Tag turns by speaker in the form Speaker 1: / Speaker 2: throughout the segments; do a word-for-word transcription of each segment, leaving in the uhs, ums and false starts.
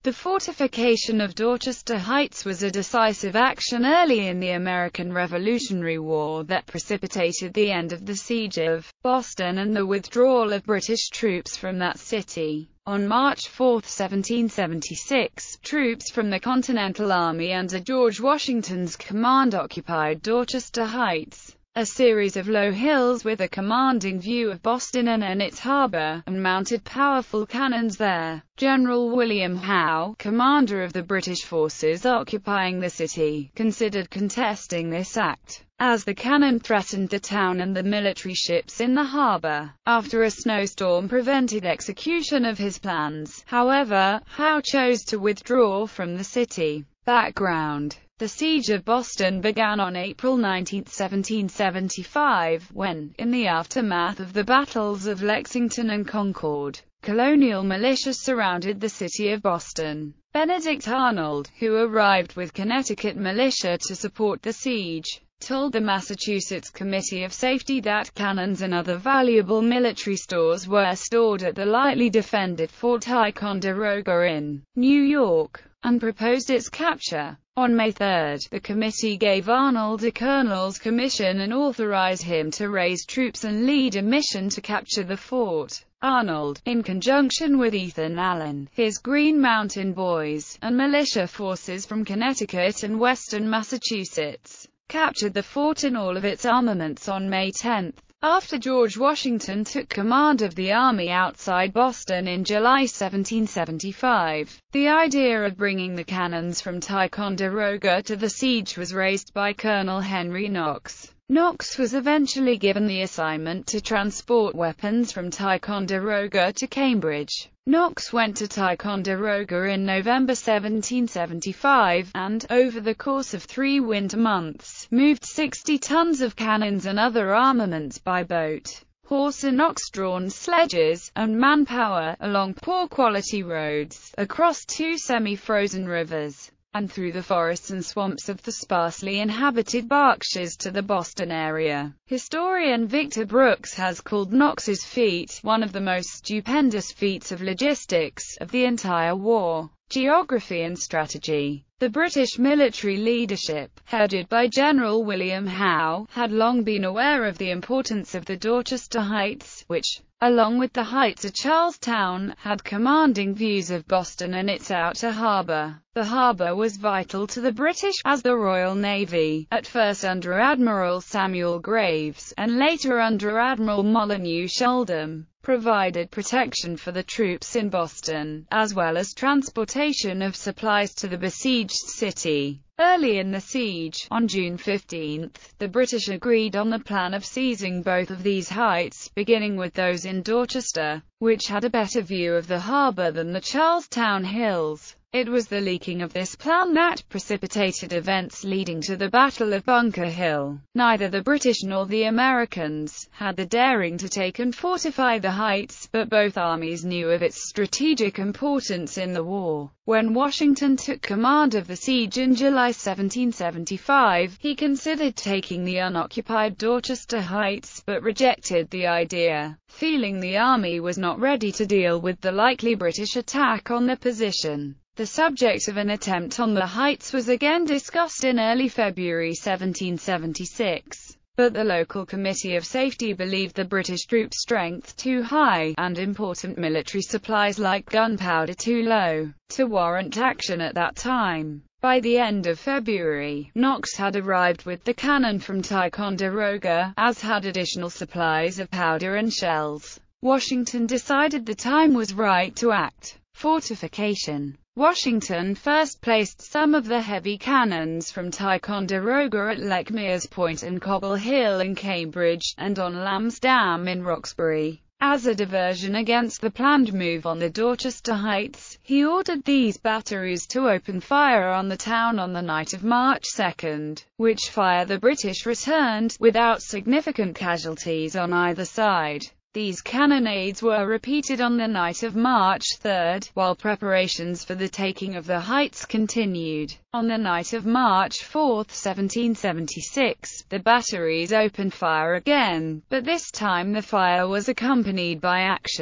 Speaker 1: The fortification of Dorchester Heights was a decisive action early in the American Revolutionary War that precipitated the end of the Siege of Boston and the withdrawal of British troops from that city. On March fourth, seventeen seventy-six, troops from the Continental Army under George Washington's command occupied Dorchester Heights, a series of low hills with a commanding view of Boston and, and its harbor, and mounted powerful cannons there. General William Howe, commander of the British forces occupying the city, considered contesting this act, as the cannon threatened the town and the military ships in the harbor. After a snowstorm prevented execution of his plans, however, Howe chose to withdraw from the city. Background: the Siege of Boston began on April nineteenth, seventeen seventy-five, when, in the aftermath of the battles of Lexington and Concord, colonial militia surrounded the city of Boston. Benedict Arnold, who arrived with Connecticut militia to support the siege, told the Massachusetts Committee of Safety that cannons and other valuable military stores were stored at the lightly defended Fort Ticonderoga in New York, and proposed its capture. On May third, the committee gave Arnold a colonel's commission and authorized him to raise troops and lead a mission to capture the fort. Arnold, in conjunction with Ethan Allen, his Green Mountain Boys, and militia forces from Connecticut and western Massachusetts, captured the fort and all of its armaments on May tenth. After George Washington took command of the army outside Boston in July seventeen seventy-five, the idea of bringing the cannons from Ticonderoga to the siege was raised by Colonel Henry Knox. Knox was eventually given the assignment to transport weapons from Ticonderoga to Cambridge. Knox went to Ticonderoga in November seventeen seventy-five, and, over the course of three winter months, moved sixty tons of cannons and other armaments by boat, horse and ox-drawn sledges, and manpower, along poor-quality roads, across two semi-frozen rivers, and through the forests and swamps of the sparsely inhabited Berkshires to the Boston area. Historian Victor Brooks has called Knox's feat one of the most stupendous feats of logistics of the entire war. Geography and strategy. The British military leadership, headed by General William Howe, had long been aware of the importance of the Dorchester Heights, which, along with the heights of Charlestown, had commanding views of Boston and its outer harbor. The harbor was vital to the British, as the Royal Navy, at first under Admiral Samuel Graves, and later under Admiral Molyneux Sheldon, provided protection for the troops in Boston, as well as transportation of supplies to the besieged city. Early in the siege, on June fifteenth, the British agreed on the plan of seizing both of these heights, beginning with those in Dorchester, which had a better view of the harbor than the Charlestown Hills. It was the leaking of this plan that precipitated events leading to the Battle of Bunker Hill. Neither the British nor the Americans had the daring to take and fortify the heights, but both armies knew of its strategic importance in the war. When Washington took command of the siege in July seventeen seventy-five, he considered taking the unoccupied Dorchester Heights, but rejected the idea, feeling the army was not ready to deal with the likely British attack on the position. The subject of an attempt on the heights was again discussed in early February seventeen seventy-six, but the local Committee of Safety believed the British troop strength too high, and important military supplies like gunpowder too low, to warrant action at that time. By the end of February, Knox had arrived with the cannon from Ticonderoga, as had additional supplies of powder and shells. Washington decided the time was right to act. Fortification. Washington first placed some of the heavy cannons from Ticonderoga at Lechmere's Point and Cobble Hill in Cambridge, and on Lamb's Dam in Roxbury. As a diversion against the planned move on the Dorchester Heights, he ordered these batteries to open fire on the town on the night of March second, which fire the British returned, without significant casualties on either side. These cannonades were repeated on the night of March third, while preparations for the taking of the heights continued. On the night of March fourth, seventeen seventy-six, the batteries opened fire again, but this time the fire was accompanied by action.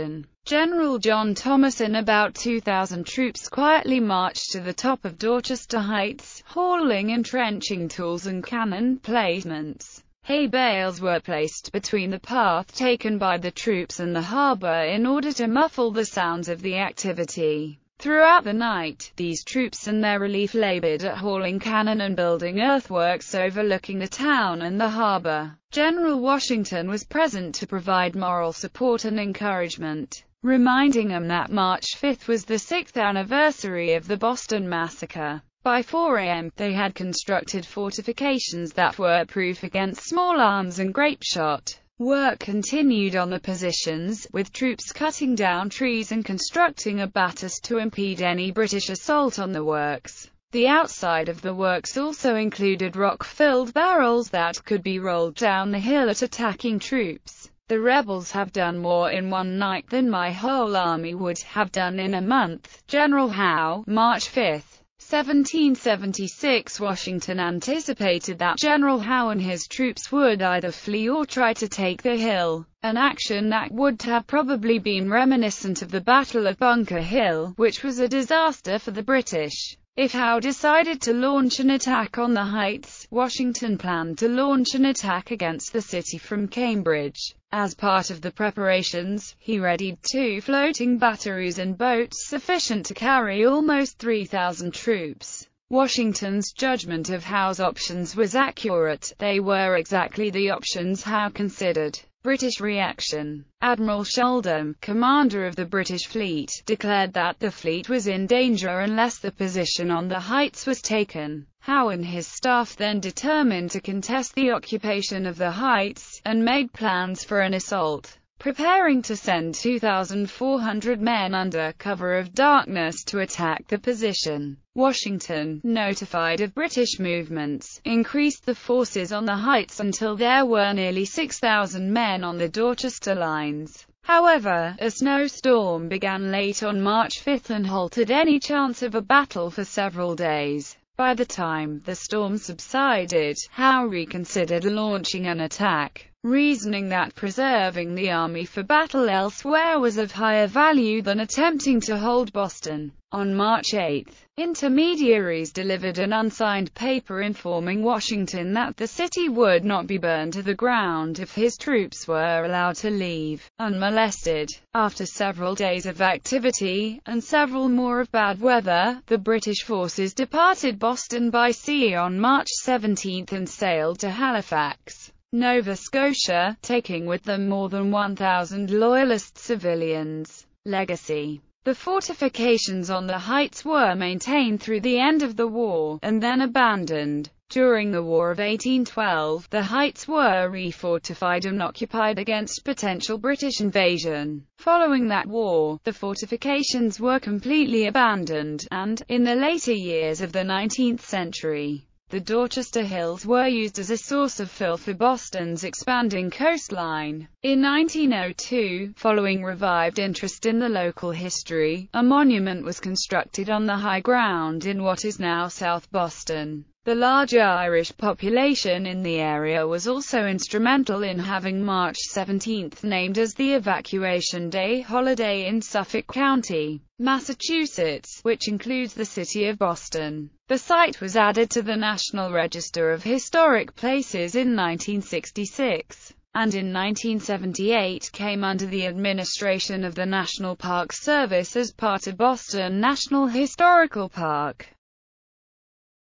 Speaker 1: General John Thomas and about two thousand troops quietly marched to the top of Dorchester Heights, hauling entrenching tools and cannon placements. Hay bales were placed between the path taken by the troops and the harbor in order to muffle the sounds of the activity. Throughout the night, these troops and their relief labored at hauling cannon and building earthworks overlooking the town and the harbor. General Washington was present to provide moral support and encouragement, reminding them that March fifth was the sixth anniversary of the Boston Massacre. By four A M, they had constructed fortifications that were proof against small arms and grape shot. Work continued on the positions, with troops cutting down trees and constructing a battis to impede any British assault on the works. The outside of the works also included rock-filled barrels that could be rolled down the hill at attacking troops. The rebels have done more in one night than my whole army would have done in a month. General Howe, March fifth. seventeen seventy-six. Washington anticipated that General Howe and his troops would either flee or try to take the hill, an action that would have probably been reminiscent of the Battle of Bunker Hill, which was a disaster for the British. If Howe decided to launch an attack on the Heights, Washington planned to launch an attack against the city from Cambridge. As part of the preparations, he readied two floating batteries and boats sufficient to carry almost three thousand troops. Washington's judgment of Howe's options was accurate. They were exactly the options Howe considered. British reaction. Admiral Sheldon, commander of the British fleet, declared that the fleet was in danger unless the position on the Heights was taken. Howe and his staff then determined to contest the occupation of the Heights, and made plans for an assault, preparing to send two thousand four hundred men under cover of darkness to attack the position. Washington, notified of British movements, increased the forces on the Heights until there were nearly six thousand men on the Dorchester lines. However, a snowstorm began late on March fifth and halted any chance of a battle for several days. By the time the storm subsided, Howe reconsidered launching an attack, reasoning that preserving the army for battle elsewhere was of higher value than attempting to hold Boston. On March eighth, intermediaries delivered an unsigned paper informing Washington that the city would not be burned to the ground if his troops were allowed to leave unmolested. After several days of activity, and several more of bad weather, the British forces departed Boston by sea on March seventeenth and sailed to Halifax, Nova Scotia, taking with them more than one thousand Loyalist civilians. Legacy. The fortifications on the Heights were maintained through the end of the war, and then abandoned. During the War of eighteen twelve, the Heights were refortified and occupied against potential British invasion. Following that war, the fortifications were completely abandoned, and, in the later years of the nineteenth century, the Dorchester Hills were used as a source of fill for Boston's expanding coastline. In nineteen oh two, following revived interest in the local history, a monument was constructed on the high ground in what is now South Boston. The large Irish population in the area was also instrumental in having March seventeenth named as the Evacuation Day holiday in Suffolk County, Massachusetts, which includes the city of Boston. The site was added to the National Register of Historic Places in nineteen sixty-six, and in nineteen seventy-eight came under the administration of the National Park Service as part of Boston National Historical Park.